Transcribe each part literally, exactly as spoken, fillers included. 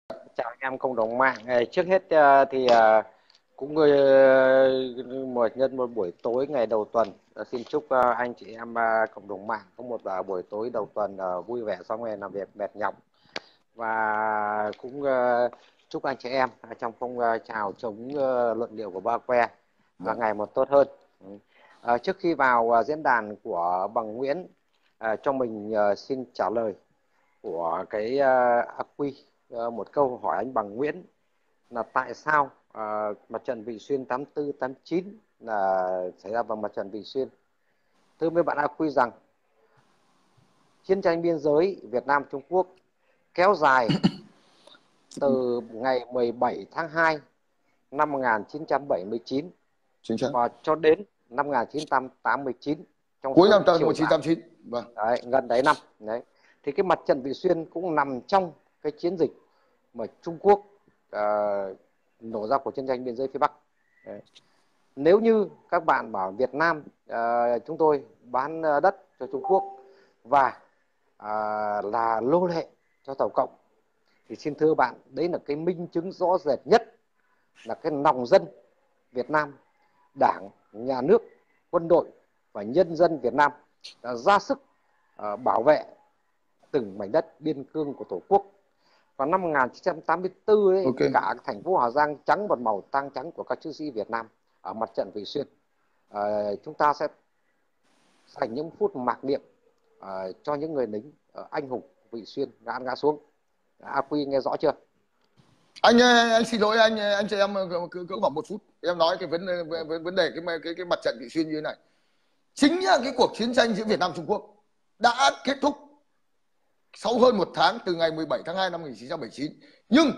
Chào anh em cộng đồng mạng. Ờ, Trước hết ờ, thì ờ, cũng ờ, một nhân một buổi tối ngày đầu tuần. Ờ, Xin chúc ờ, anh chị em ờ, cộng đồng mạng có một ờ, buổi tối đầu tuần ờ, vui vẻ sau ngày làm việc mệt nhọc. Và cũng ờ, chúc anh chị em ờ, trong phong ờ, trào chống ờ, luận điệu của Ba Que ờ, Vâng. ngày một tốt hơn. Ừ. Ờ, Trước khi vào ờ, diễn đàn của bằng Nguyễn, ờ, cho mình ờ, xin trả lời của cái uh, a quy, uh, một câu hỏi anh Bằng Nguyễn là tại sao uh, mặt trận Vị Xuyên tám tư tám chín là xảy ra vào mặt trận Vị Xuyên. Thưa mấy bạn a quy rằng chiến tranh biên giới Việt Nam Trung Quốc kéo dài từ ngày mười bảy tháng hai năm một nghìn chín trăm bảy mươi chín Chính xác. và cho đến năm một nghìn chín trăm tám mươi chín, trong Cuối suốt năm cái một chiều nghìn chín trăm dài tám mươi chín. Vâng. đấy, gần đấy năm đấy, thì cái mặt trận Vị Xuyên cũng nằm trong cái chiến dịch mà Trung Quốc uh, nổ ra của chiến tranh biên giới phía Bắc. Đấy. Nếu như các bạn bảo Việt Nam uh, chúng tôi bán uh, đất cho Trung Quốc và uh, là nô lệ cho Tổng cộng, thì xin thưa bạn, đấy là cái minh chứng rõ rệt nhất là cái lòng dân Việt Nam, Đảng, Nhà nước, quân đội và nhân dân Việt Nam đã ra sức uh, bảo vệ từng mảnh đất biên cương của Tổ quốc. Vào năm một nghìn chín trăm tám mươi tư ấy, Ok. cả thành phố Hà Giang trắng một màu tang trắng của các chiến sĩ Việt Nam ở mặt trận Vị Xuyên. À, chúng ta sẽ dành những phút mặc niệm à, cho những người lính à, anh hùng Vị Xuyên ngã ngã xuống. a quy nghe rõ chưa? Anh anh xin lỗi anh anh cho em cứ cứ khoảng một phút em nói cái vấn vấn vấn đề cái cái cái mặt trận Vị Xuyên như thế này. Chính là cái cuộc chiến tranh giữa Việt Nam Trung Quốc đã kết thúc sau hơn một tháng từ ngày mười bảy tháng hai năm một nghìn chín trăm bảy mươi chín, nhưng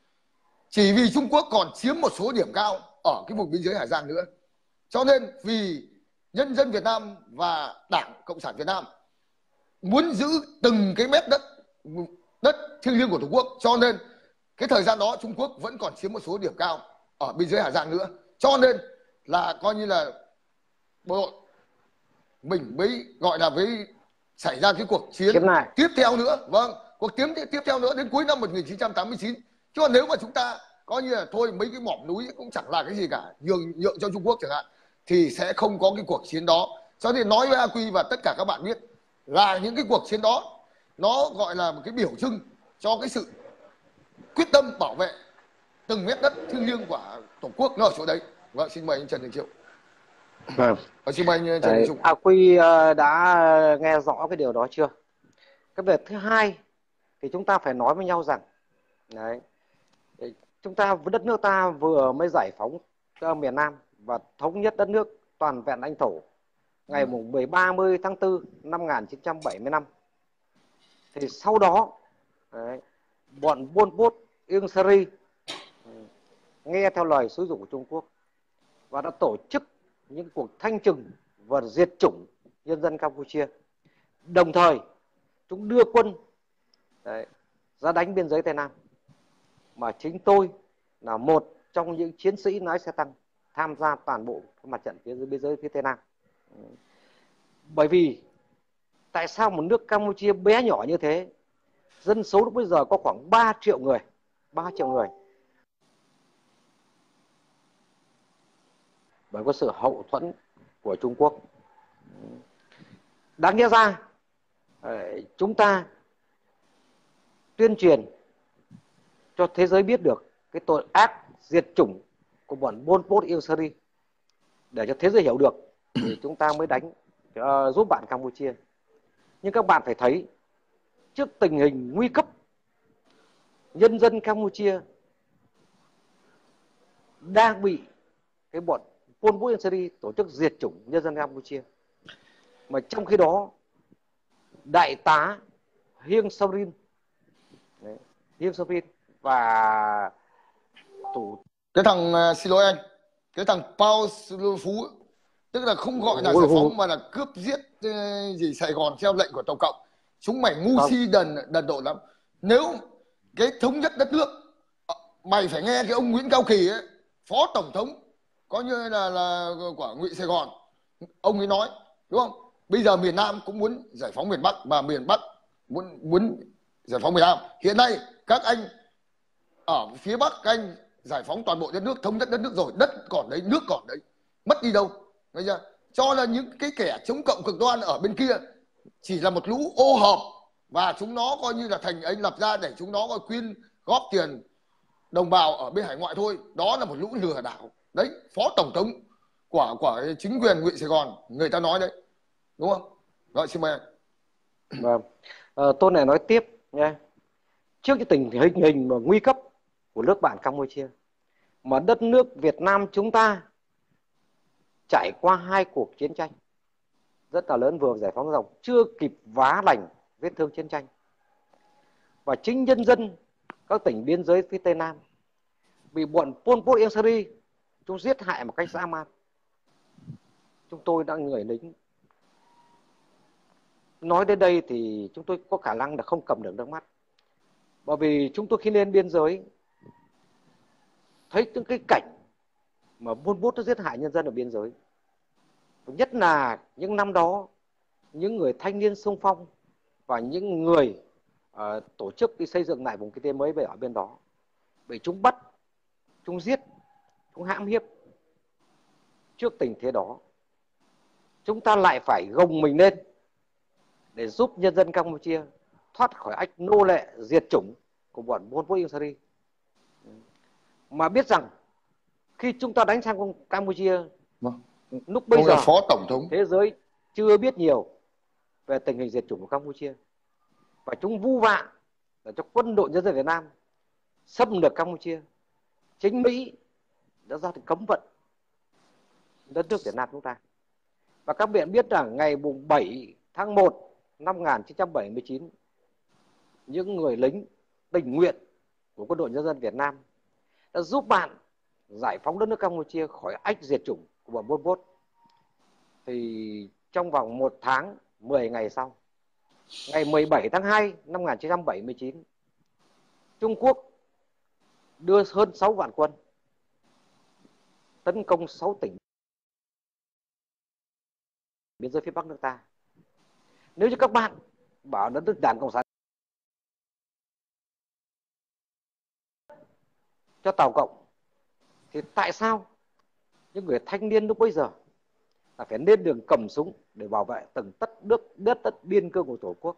chỉ vì Trung Quốc còn chiếm một số điểm cao ở cái vùng biên giới Hà Giang nữa, cho nên vì nhân dân Việt Nam và Đảng Cộng sản Việt Nam muốn giữ từng cái mét đất đất thiêng liêng của Tổ quốc, cho nên cái thời gian đó Trung Quốc vẫn còn chiếm một số điểm cao ở biên giới Hà Giang nữa, cho nên là coi như là bộ đội mình mới gọi là với xảy ra cái cuộc chiến tiếp theo nữa. Vâng, cuộc chiến tiếp theo nữa đến cuối năm một nghìn chín trăm tám mươi chín. Chứ còn nếu mà chúng ta coi như là thôi mấy cái mỏm núi cũng chẳng là cái gì cả, nhường nhượng cho Trung Quốc chẳng hạn, thì sẽ không có cái cuộc chiến đó. Cho nên nói với a quy và tất cả các bạn biết là những cái cuộc chiến đó nó gọi là một cái biểu trưng cho cái sự quyết tâm bảo vệ từng mét đất thiêng liêng của Tổ quốc nó ở chỗ đấy. Vâng, xin mời anh Trần Đình Triệu. Vâng. Và xin mời anh Trần Đình Trung. a quy uh, đã nghe rõ cái điều đó chưa? Cái việc thứ hai thì chúng ta phải nói với nhau rằng đấy, chúng ta đất nước ta vừa mới giải phóng uh, miền Nam và thống nhất đất nước toàn vẹn lãnh thổ ngày mùng mười ba mươi tháng tư năm một nghìn chín trăm bảy mươi lăm. Thì sau đó đấy, bọn Pol Pot, Ieng Sary nghe theo lời xúi giục của Trung Quốc và đã tổ chức những cuộc thanh trừng và diệt chủng nhân dân Campuchia. Đồng thời chúng đưa quân đấy, ra đánh biên giới Tây Nam, mà chính tôi là một trong những chiến sĩ lái xe tăng tham gia toàn bộ mặt trận phía dưới biên giới phía Tây Nam. Bởi vì tại sao một nước Campuchia bé nhỏ như thế, dân số lúc bây giờ có khoảng ba triệu người, ba triệu người, bởi có sự hậu thuẫn của Trung Quốc. Đáng nhớ ra chúng ta tuyên truyền cho thế giới biết được cái tội ác diệt chủng của bọn Pol Pot, Ieng Sary, để cho thế giới hiểu được thì chúng ta mới đánh uh, giúp bạn Campuchia. Nhưng các bạn phải thấy, trước tình hình nguy cấp, nhân dân Campuchia đang bị cái bọn Pol Pot, Ieng Sary tổ chức diệt chủng nhân dân Campuchia, mà trong khi đó đại tá Ieng Sary Ieng Sary và thủ cái thằng uh, xin lỗi anh, cái thằng Pao Phú, tức là không gọi là giải phóng mà là cướp giết uh, gì Sài Gòn theo lệnh của Tổng cộng. Chúng mày ngu si đần đần độn lắm. Nếu cái thống nhất đất nước, mày phải nghe cái ông Nguyễn Cao Kỳ ấy, phó tổng thống có như là là của Ngụy Sài Gòn, ông ấy nói đúng không? Bây giờ miền Nam cũng muốn giải phóng miền Bắc, mà miền Bắc muốn muốn giải phóng miền Nam. Hiện nay các anh ở phía Bắc các anh giải phóng toàn bộ đất nước, thống nhất đất nước rồi, đất còn đấy, nước còn đấy, mất đi đâu, thấy chưa? Cho là những cái kẻ chống cộng cực đoan ở bên kia chỉ là một lũ ô hợp, và chúng nó coi như là thành anh lập ra để chúng nó coi quyên góp tiền đồng bào ở bên hải ngoại thôi. Đó là một lũ lừa đảo đấy, phó tổng thống của của chính quyền huyện Sài Gòn người ta nói đấy, đúng không? Rồi, xin mời anh. Vâng, à, tôi lại nói tiếp nha. Trước cái tình hình hình mà nguy cấp của nước bạn Campuchia, mà đất nước Việt Nam chúng ta trải qua hai cuộc chiến tranh rất là lớn, vừa giải phóng rộng, chưa kịp vá lành vết thương chiến tranh, và chính nhân dân các tỉnh biên giới phía Tây Nam bị bọn Pol Pot, Ieng Sary chúng giết hại một cách dã man. Chúng tôi đã người lính, nói đến đây thì chúng tôi có khả năng là không cầm được nước mắt, bởi vì chúng tôi khi lên biên giới thấy những cái cảnh mà Pol Pot nó giết hại nhân dân ở biên giới. Nhất là những năm đó, những người thanh niên xung phong và những người uh, tổ chức đi xây dựng lại vùng kinh tế mới về ở bên đó bị chúng bắt, chúng giết, chúng hãm hiếp. Trước tình thế đó, chúng ta lại phải gồng mình lên để giúp nhân dân Campuchia thoát khỏi ách nô lệ diệt chủng của bọn Pol Pot, Ieng Sary. Mà biết rằng khi chúng ta đánh sang Campuchia, Vâng. lúc bây Ông giờ là phó tổng thống, thế giới chưa biết nhiều về tình hình diệt chủng của Campuchia, và chúng vu vạ để cho quân đội nhân dân Việt Nam xâm lược Campuchia. Chính Mỹ đã ra được cấm vận đất nước Việt Nam chúng ta. Và các bạn biết rằng ngày bảy tháng một năm một nghìn chín trăm bảy mươi chín, những người lính tình nguyện của quân đội nhân dân Việt Nam đã giúp bạn giải phóng đất nước Campuchia khỏi ách diệt chủng của bọn Pol Pot. Thì trong vòng một tháng mười ngày sau, ngày mười bảy tháng hai năm một nghìn chín trăm bảy mươi chín, Trung Quốc đưa hơn sáu vạn quân tấn công sáu tỉnh biên giới phía Bắc nước ta. Nếu như các bạn bảo đất nước Đảng Cộng sản cho Tàu Cộng, thì tại sao những người thanh niên lúc bấy giờ là phải lên đường cầm súng để bảo vệ từng tất nước đất tất biên cương của Tổ quốc?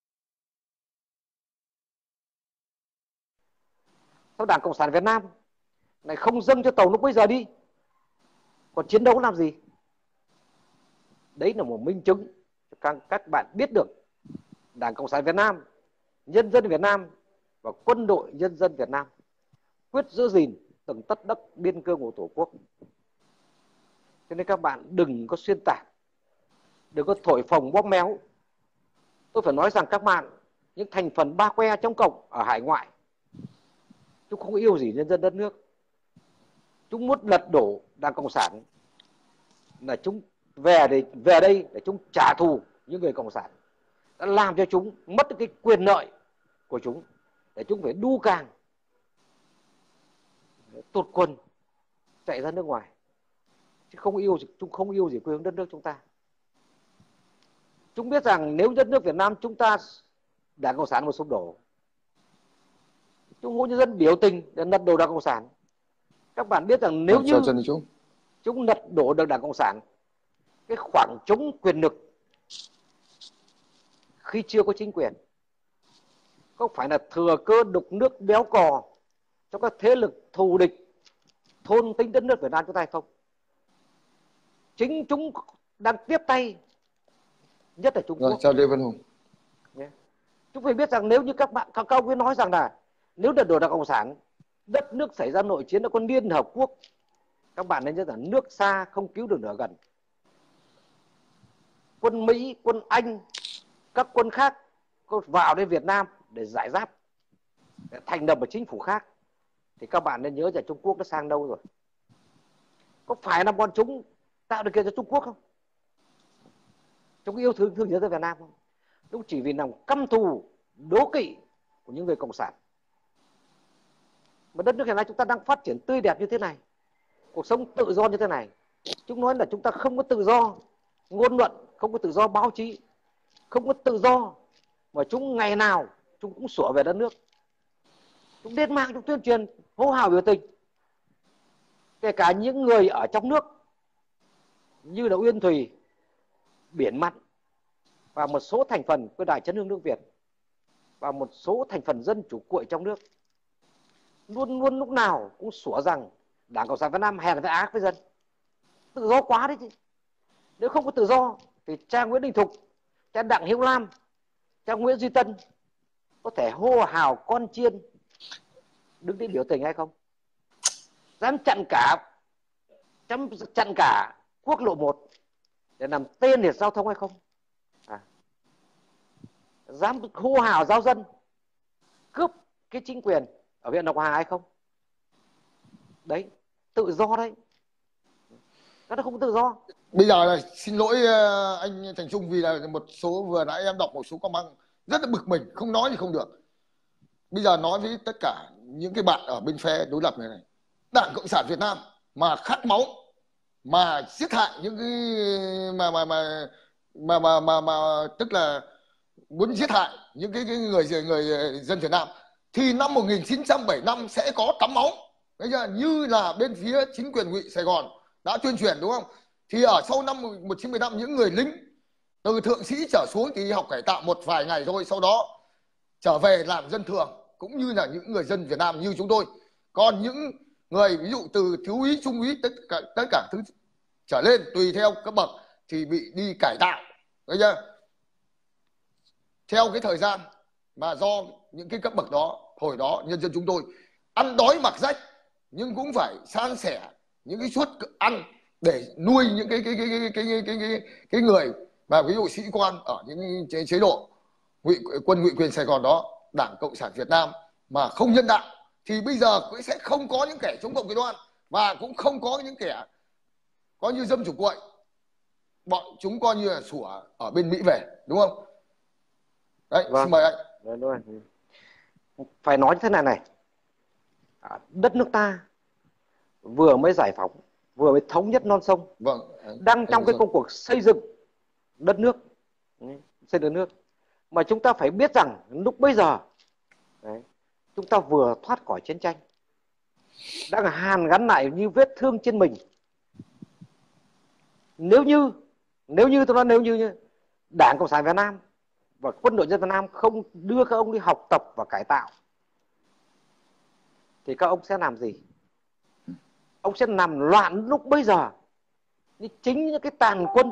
Sao Đảng Cộng sản Việt Nam lại không dâng cho Tàu lúc bấy giờ đi, còn chiến đấu làm gì? Đấy là một minh chứng cho các, các bạn biết được Đảng Cộng sản Việt Nam, nhân dân Việt Nam và quân đội nhân dân Việt Nam quyết giữ gìn từng tất đất biên cương của Tổ quốc. Cho nên các bạn đừng có xuyên tạc, đừng có thổi phồng bóp méo. Tôi phải nói rằng các bạn, những thành phần ba que chống cộng ở hải ngoại, chúng không yêu gì nhân dân đất nước. Chúng muốn lật đổ Đảng Cộng sản, là chúng về để về đây để chúng trả thù những người cộng sản đã làm cho chúng mất cái quyền lợi của chúng, để chúng phải đu càng tụt quân chạy ra nước ngoài, chứ không yêu chúng không yêu gì quê hương đất nước chúng ta. Chúng biết rằng nếu đất nước Việt Nam chúng ta Đảng Cộng sản một sụp đổ, chúng muốn nhân dân biểu tình để lật đổ Đảng Cộng sản. Các bạn biết rằng nếu như chúng lật đổ được Đảng Cộng sản, cái khoảng trống quyền lực khi chưa có chính quyền có phải là thừa cơ đục nước béo cò cho các thế lực thù địch thôn tính đất nước Việt Nam chúng ta hay không? Chính chúng đang tiếp tay, nhất là Trung Quốc. Rồi, chào Lê Văn Hùng. Yeah. Chúng phải biết rằng nếu như các bạn các ông ấy nói rằng là nếu lật đổ Đảng Cộng sản, đất nước xảy ra nội chiến, nó có Liên Hợp Quốc, các bạn nên nhớ rằng nước xa không cứu được nửa gần. Quân Mỹ, quân Anh, các quân khác có vào đến Việt Nam để giải giáp, để thành lập một chính phủ khác, thì các bạn nên nhớ rằng Trung Quốc nó sang đâu rồi. Có phải là bọn chúng tạo điều kiện cho Trung Quốc không? Chúng yêu thương thương nhớ tới Việt Nam không? Chúng chỉ vì lòng căm thù, đố kỵ của những người cộng sản. Mà đất nước hiện nay chúng ta đang phát triển tươi đẹp như thế này, cuộc sống tự do như thế này, chúng nói là chúng ta không có tự do ngôn luận, không có tự do báo chí, không có tự do, mà chúng ngày nào chúng cũng sủa về đất nước. chúng lên mạng chúng tuyên truyền hô hào biểu tình, kể cả những người ở trong nước như là Uyên Thùy, Biển Mặn và một số thành phần của Đài Chấn hưng nước Việt và một số thành phần dân chủ cuội trong nước luôn luôn lúc nào cũng sủa rằng Đảng Cộng sản Việt Nam hèn với ác với dân. Tự do quá đấy chứ. Nếu không có tự do thì cha Nguyễn Đình Thục, cha Đặng Hữu Lam, cha Nguyễn Duy Tân có thể hô hào con chiên đứng đi biểu tình hay không? Dám chặn cả dám chặn cả quốc lộ một để làm tê liệt giao thông hay không? À. Dám hô hào giáo dân cướp cái chính quyền ở huyện Lộc Hà hay không? Đấy, tự do đấy. Nó không có tự do. Bây giờ là xin lỗi anh Thành Trung vì là một số vừa nãy em đọc một số comment rất là bực mình, không nói thì không được. Bây giờ nói với tất cả những cái bạn ở bên phe đối lập này này, Đảng Cộng sản Việt Nam mà khát máu, mà giết hại những cái mà mà mà mà mà mà, mà tức là muốn giết hại những cái, cái người người dân Việt Nam thì năm một nghìn chín trăm bảy mươi lăm sẽ có tắm máu. Bây giờ như là bên phía chính quyền Ngụy Sài Gòn đã tuyên truyền đúng không? Thì ở sau năm một nghìn chín trăm mười lăm những người lính từ thượng sĩ trở xuống thì học cải tạo một vài ngày thôi, sau đó trở về làm dân thường cũng như là những người dân Việt Nam như chúng tôi. Còn những người ví dụ từ thiếu úy, trung úy tất cả tất cả thứ trở lên tùy theo cấp bậc thì bị đi cải tạo. Thấy chưa? Theo cái thời gian mà do những cái cấp bậc đó hồi đó nhân dân chúng tôi ăn đói mặc rách nhưng cũng phải san sẻ những cái suất ăn để nuôi những cái cái cái cái cái cái cái, cái, cái người mà ví dụ sĩ quan ở những chế, chế độ ngụy quân ngụy quyền Sài Gòn đó, Đảng Cộng sản Việt Nam mà không nhân đạo thì bây giờ cũng sẽ không có những kẻ chống cộng cực đoan và cũng không có những kẻ có như dâm chủ cuội, bọn chúng coi như là sủa ở bên Mỹ về, đúng không? Đấy, Vâng. xin mời anh. Đấy, đúng rồi. Phải nói như thế này này, à, đất nước ta vừa mới giải phóng, vừa mới thống nhất non sông, Vâng, đang trong cái công cuộc xây dựng đất nước, xây dựng nước, mà chúng ta phải biết rằng lúc bây giờ đấy, chúng ta vừa thoát khỏi chiến tranh, đang hàn gắn lại như vết thương trên mình. Nếu như nếu như tôi nói nếu như Đảng Cộng sản Việt Nam và Quân đội nhân Việt Nam không đưa các ông đi học tập và cải tạo thì các ông sẽ làm gì? Ông sẽ làm loạn lúc bây giờ. Nhưng chính những cái tàn quân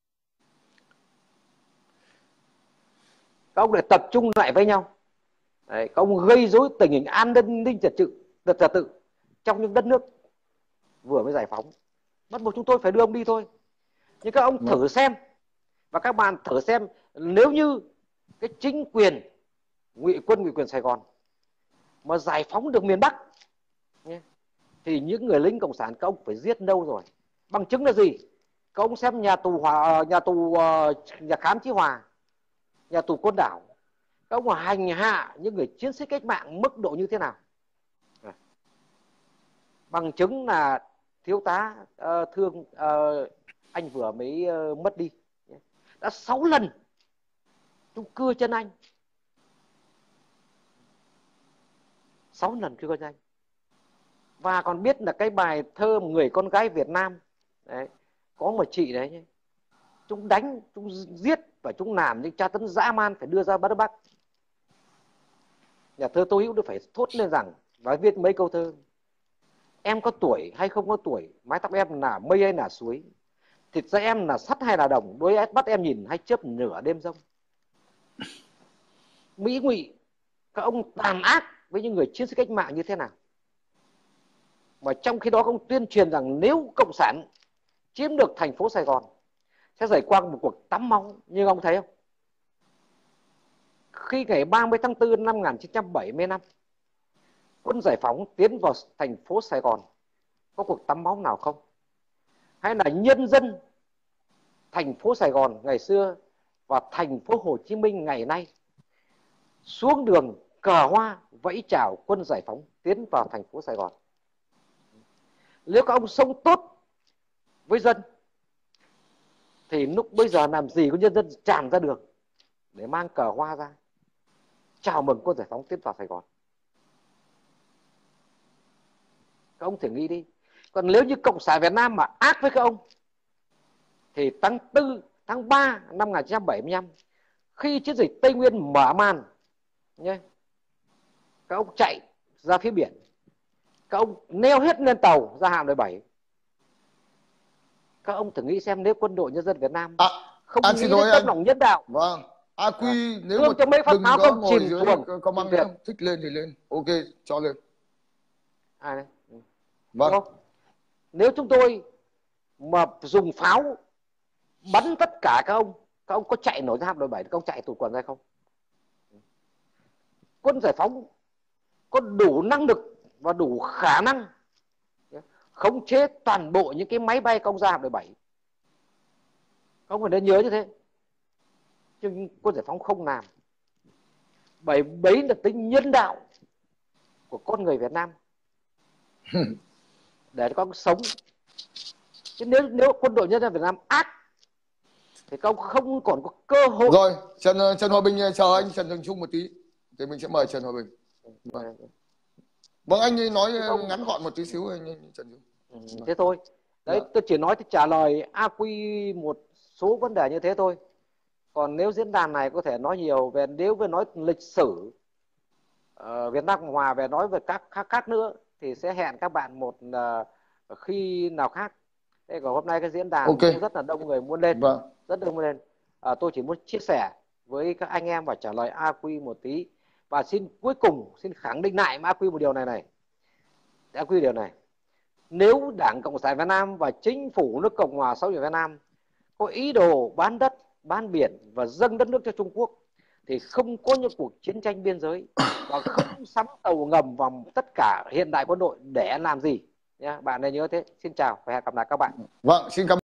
các ông để tập trung lại với nhau. Đấy, các ông gây rối tình hình an ninh trật tự, trật tự trong những đất nước vừa mới giải phóng. Bắt buộc chúng tôi phải đưa ông đi thôi. Nhưng các ông thử xem, và các bạn thử xem, nếu như cái chính quyền ngụy quân ngụy quyền Sài Gòn mà giải phóng được miền Bắc thì những người lính cộng sản các ông phải giết đâu rồi. Bằng chứng là gì? Các ông xem nhà tù hòa, nhà tù nhà khám Chí Hòa, nhà tù Côn Đảo, các ông hành hạ những người chiến sĩ cách mạng mức độ như thế nào? Bằng chứng là thiếu tá uh, thương uh, anh vừa mới uh, mất đi đã sáu lần chúng cưa chân anh, sáu lần cưa chân anh. Và còn biết là cái bài thơ Người con gái Việt Nam đấy, có một chị đấy, chúng đánh, chúng giết và chúng làm những tra tấn dã man phải đưa ra bắt Bắc. Nhà thơ Tô Hữu đã phải thốt lên rằng và viết mấy câu thơ: em có tuổi hay không có tuổi, mái tóc em là mây hay là suối, thịt da em là sắt hay là đồng, đôi mắt em nhìn hay chớp nửa đêm rông. Mỹ ngụy các ông tàn ác với những người chiến sĩ cách mạng như thế nào, mà trong khi đó các ông tuyên truyền rằng nếu cộng sản chiếm được thành phố Sài Gòn sẽ xảy qua một cuộc tắm máu. Nhưng ông thấy không, khi ngày ba mươi tháng tư năm một nghìn chín trăm bảy mươi lăm quân giải phóng tiến vào thành phố Sài Gòn, có cuộc tắm máu nào không? Hay là nhân dân thành phố Sài Gòn ngày xưa và thành phố Hồ Chí Minh ngày nay xuống đường cờ hoa vẫy chào quân giải phóng tiến vào thành phố Sài Gòn? Nếu các ông sống tốt với dân thì lúc bây giờ làm gì có nhân dân tràn ra đường để mang cờ hoa ra chào mừng quân giải phóng tiến vào Sài Gòn? Các ông thử nghĩ đi. Còn nếu như Cộng sản Việt Nam mà ác với các ông thì tháng tư, tháng ba năm một nghìn chín trăm bảy mươi lăm, khi chiến dịch Tây Nguyên mở màn nhé, các ông chạy ra phía biển, các ông neo hết lên tàu ra hạm đội bảy. Các ông thử nghĩ xem nếu quân đội nhân dân Việt Nam À, không anh nghĩ xin đến lỗi tấm anh. lòng nhân đạo, Vâng. A à, Quy nếu mà thương cho mấy phát đừng pháo có không ngồi chìm dưới xuồng comment Việt. nữa, thích lên thì lên. Ok, cho lên. À, đấy. Vâng. Nếu chúng tôi mà dùng pháo bắn tất cả các ông, các ông có chạy nổi ra hạm đội bảy, các ông chạy tụt quần ra không? Quân giải phóng có đủ năng lực và đủ khả năng khống chế toàn bộ những cái máy bay công ra hạm đội bảy. Các ông phải nên nhớ như thế. Nhưng quân giải phóng không làm. Bởi bấy là tính nhân đạo của con người Việt Nam để các ông sống. Chứ nếu nếu quân đội nhân dân Việt Nam ác thì các ông không còn có cơ hội. Rồi, Trần Trần Hòa Bình chờ anh Trần Thành Trung một tí thì mình sẽ mời Trần Hòa Bình. Vâng, vâng anh ấy nói ông... ngắn gọn một tí xíu anh Trần Trung. Ừ, thế thôi. Đấy, dạ. Tôi chỉ nói thì trả lời a quy một số vấn đề như thế thôi. Còn nếu diễn đàn này có thể nói nhiều về, nếu về nói lịch sử uh, Việt Nam Cộng Hòa, về nói về các khác, khác nữa thì sẽ hẹn các bạn một uh, khi nào khác. Thế còn hôm nay cái diễn đàn okay. cũng rất là đông người muốn lên, vâng. rất đông muốn lên. Uh, tôi chỉ muốn chia sẻ với các anh em và trả lời a quy một tí. Và xin cuối cùng xin khẳng định lại a quy một điều này này. a quy điều này. Nếu Đảng Cộng sản Việt Nam và chính phủ nước Cộng hòa xã hội Việt Nam có ý đồ bán đất, bán biển và dâng đất nước cho Trung Quốc thì không có những cuộc chiến tranh biên giới và không sắm tàu ngầm vào tất cả hiện đại quân đội để làm gì nhé. Bạn nên nhớ thế. Xin chào và hẹn gặp lại các bạn. Vâng, xin cảm ơn.